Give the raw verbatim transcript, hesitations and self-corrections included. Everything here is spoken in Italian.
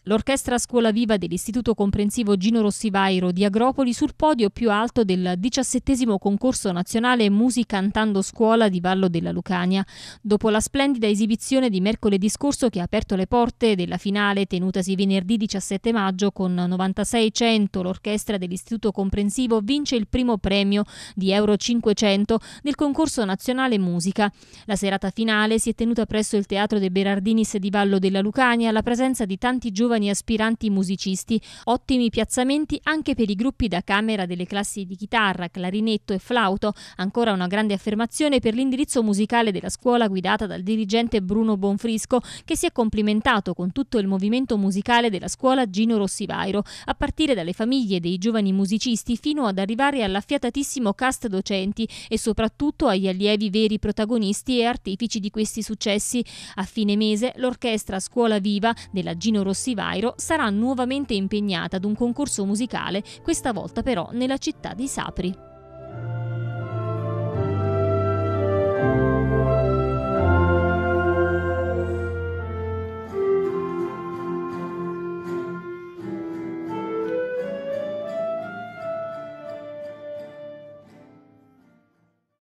L'orchestra Scuola Viva dell'Istituto Comprensivo Gino Rossivairo di Agropoli sul podio più alto del diciassettesimo concorso nazionale Musica Cantando Scuola di Vallo della Lucania. Dopo la splendida esibizione di mercoledì scorso che ha aperto le porte della finale tenutasi venerdì diciassette maggio con novantasei cento, l'orchestra dell'Istituto Comprensivo vince il primo premio di euro cinquecento del concorso nazionale Musica. La serata finale si è tenuta presso il Teatro De Berardinis di Vallo della Lucania alla presenza di tanti giovani aspiranti musicisti, ottimi piazzamenti anche per i gruppi da camera delle classi di chitarra, clarinetto e flauto, ancora una grande affermazione per l'indirizzo musicale della scuola guidata dal dirigente Bruno Bonfrisco, che si è complimentato con tutto il movimento musicale della scuola Gino Rossivairo, a partire dalle famiglie dei giovani musicisti fino ad arrivare all'affiatatissimo cast docenti e soprattutto agli allievi veri protagonisti e artefici di questi successi. A fine mese l'orchestra Scuola Viva della Gino Rossivairo sarà nuovamente impegnata ad un concorso musicale, questa volta però nella città di Sapri.